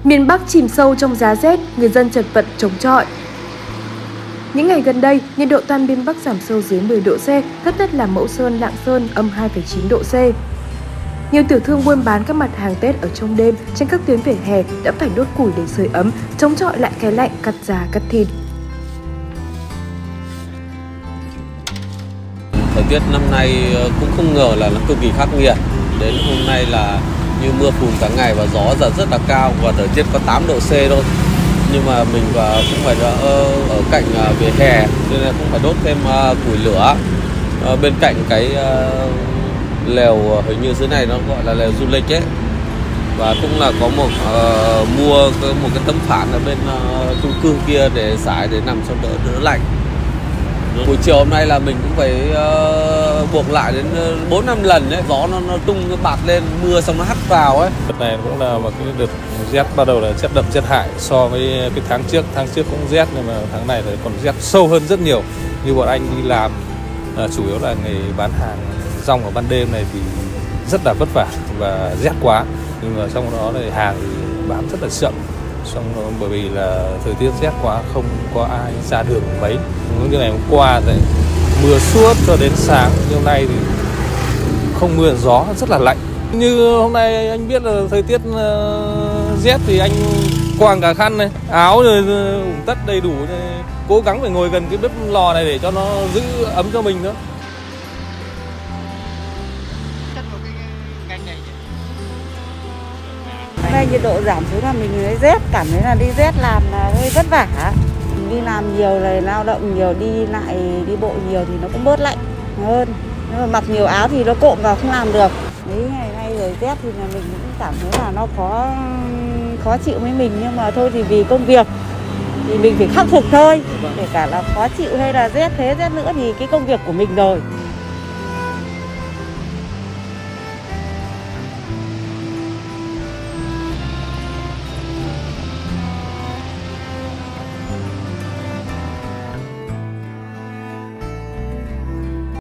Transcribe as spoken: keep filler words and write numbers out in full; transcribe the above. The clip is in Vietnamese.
Miền Bắc chìm sâu trong giá rét, người dân chật vật chống chọi. Những ngày gần đây, nhiệt độ toàn miền Bắc giảm sâu dưới mười độ C, thấp nhất là Mẫu Sơn, Lạng Sơn âm hai phẩy chín độ C. Nhiều tiểu thương buôn bán các mặt hàng Tết ở trong đêm trên các tuyến vỉa hè đã phải đốt củi để sưởi ấm, chống chọi lại cái lạnh cắt da cắt thịt. Thời tiết năm nay cũng không ngờ là nó cực kỳ khắc nghiệt. Đến hôm nay là như mưa phùn cả ngày và gió giật rất là cao và thời tiết có tám độ C thôi. Nhưng mà mình cũng phải ở cạnh vỉa hè nên là cũng phải đốt thêm củi lửa bên cạnh cái lều, hình như dưới này nó gọi là lều du lịch ấy, và cũng là có một uh, mua một cái tấm phản ở bên uh, chung cư kia để xài để nằm cho đỡ đỡ lạnh. Buổi chiều hôm nay là mình cũng phải uh, buộc lại đến bốn năm lần đấy, gió nó, nó tung cái bạt lên, mưa xong nó hắt vào ấy. Đợt này cũng là một cái đợt rét bắt đầu là rét đậm rét hại so với cái tháng trước, tháng trước cũng rét nhưng mà tháng này thì còn rét sâu hơn rất nhiều. Như bọn anh đi làm uh, chủ yếu là nghề bán hàng rong ở ban đêm này thì rất là vất vả và rét quá, nhưng mà trong đó thì hàng thì bán rất là chậm, xong đó, bởi vì là thời tiết rét quá không có ai ra đường mấy. Như ngày hôm qua thì mưa suốt cho đến sáng, như hôm nay thì không mưa gió, rất là lạnh. Như hôm nay anh biết là thời tiết uh, rét thì anh quàng cả khăn này, áo rồi ủng tất đầy đủ, cố gắng phải ngồi gần cái bếp lò này để cho nó giữ ấm cho mình nữa. Hôm nay nhiệt độ giảm xuống là mình thấy rét, cảm thấy là đi rét làm là hơi vất vả. Mình đi làm nhiều này, lao động nhiều, đi lại đi bộ nhiều thì nó cũng bớt lạnh hơn. Nhưng mà mặc nhiều áo thì nó cộm vào không làm được. Mấy ngày nay rồi rét thì là mình cũng cảm thấy là nó khó khó chịu với mình, nhưng mà thôi thì vì công việc thì mình phải khắc phục thôi. Kể cả là khó chịu hay là rét thế rét nữa thì cái công việc của mình rồi.